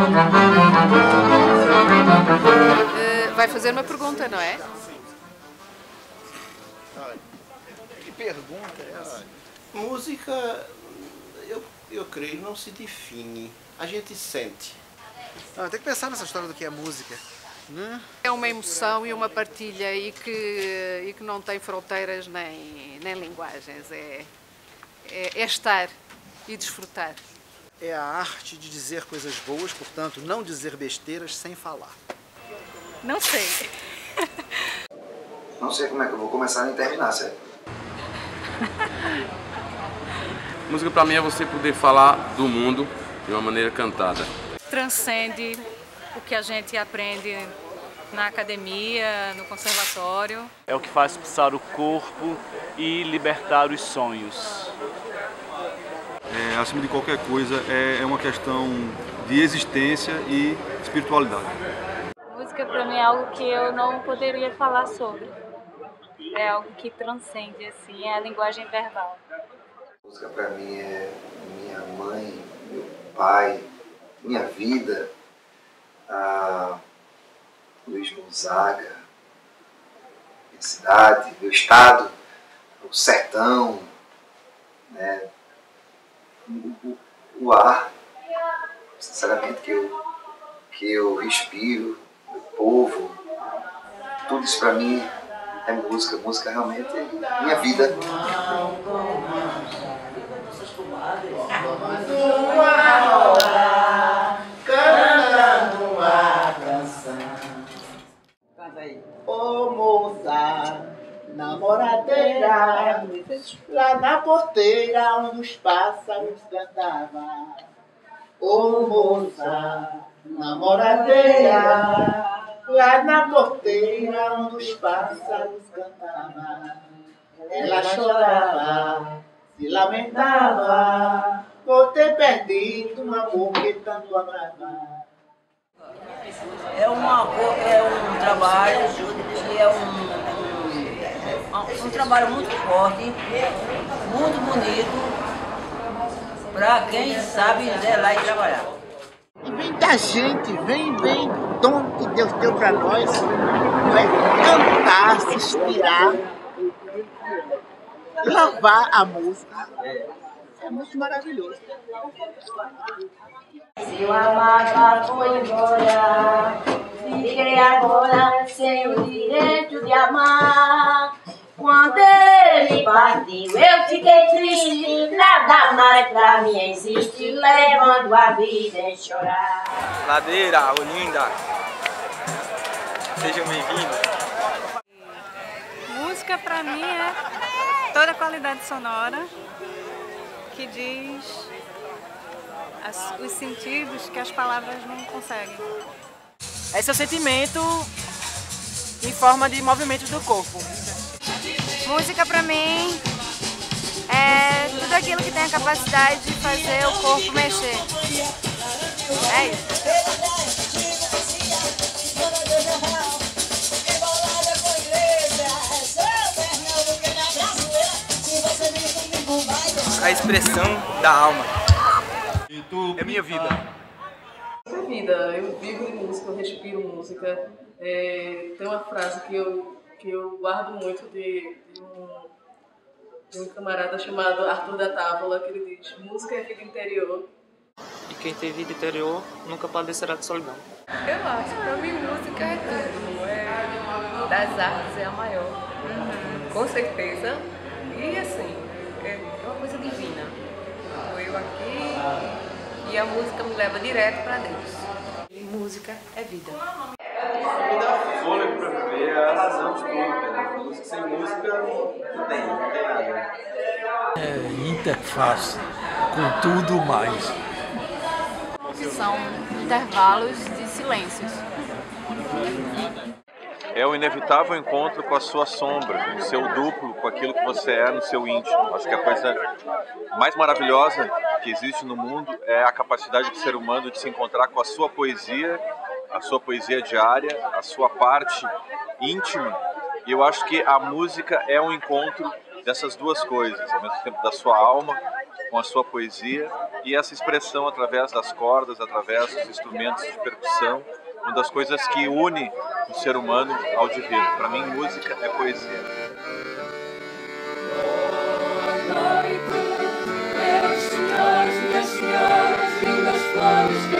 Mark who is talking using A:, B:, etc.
A: Vai fazer uma pergunta, não é?
B: Que pergunta é essa? Música, eu creio, não se define. A gente sente.
C: Tem que pensar nessa história do que é música.
A: É uma emoção e uma partilha e que não tem fronteiras nem linguagens. É estar e desfrutar.
C: É a arte de dizer coisas boas, portanto, não dizer besteiras sem falar.
A: Não sei.
D: Não sei como é que eu vou começar nem terminar, sério.
E: Música pra mim é você poder falar do mundo de uma maneira cantada.
F: Transcende o que a gente aprende na academia, no conservatório.
G: É o que faz pulsar o corpo e libertar os sonhos.
H: Acima de qualquer coisa, é uma questão de existência e espiritualidade.
I: Música para mim é algo que eu não poderia falar sobre. É algo que transcende, assim, é a linguagem verbal.
D: Música para mim é minha mãe, meu pai, minha vida, Luiz Gonzaga, minha cidade, meu estado, o sertão, né? O ar, sinceramente, que eu respiro, o povo, tudo isso para mim é música. Música realmente é minha vida.
J: Cantando uma canção. Ô moça, namoradeira, lá na porteira onde os pássaros cantavam. Ô moça, namoradeira, lá na porteira onde os pássaros cantavam. Ela chorava, se lamentava por ter perdido um amor que tanto amava.
K: É um trabalho que é um trabalho muito forte, muito bonito, para quem sabe zelar e trabalhar.
J: E vem da gente, vem do dom que Deus deu para nós, não é? Cantar, se inspirar, louvar a música. É muito maravilhoso.
L: Seu amado foi embora, fiquei agora sem o direito de amar. Quando ele partiu, eu fiquei triste, nada mais pra mim existe, levando a vida em chorar.
M: Ladeira, Olinda, sejam bem-vindos.
F: Música pra mim é toda a qualidade sonora que diz os sentidos que as palavras não conseguem.
M: É seu sentimento em forma de movimentos do corpo.
N: Música pra mim é tudo aquilo que tem a capacidade de fazer o corpo mexer. É isso.
M: A expressão da alma. É minha vida.
O: Minha vida, eu vivo de música, eu respiro música. Tem uma frase que eu guardo muito de um camarada chamado Arthur da Távola, que ele diz: música é vida interior.
P: E quem tem vida interior nunca padecerá de solidão.
A: Eu acho, pra mim música é tudo. Das artes é a maior. Com certeza. E assim, é uma coisa divina. Estou eu aqui e a música me leva direto para Deus. E música é vida.
Q: Me dá fôlego pra viver, é a razão de tudo, cara. Música sem música não tem nada.
R: É interface com tudo mais.
N: São intervalos de silêncios.
S: É o inevitável encontro com a sua sombra, no seu duplo, com aquilo que você é no seu íntimo. Acho que a coisa mais maravilhosa que existe no mundo é a capacidade do ser humano de se encontrar com a sua poesia diária, a sua parte íntima. E eu acho que a música é um encontro dessas duas coisas, ao mesmo tempo da sua alma com a sua poesia E essa expressão através das cordas, através dos instrumentos de percussão, uma das coisas que une o ser humano ao divino. Para mim, música é poesia.
T: Senhores e as senhoras, lindas flores.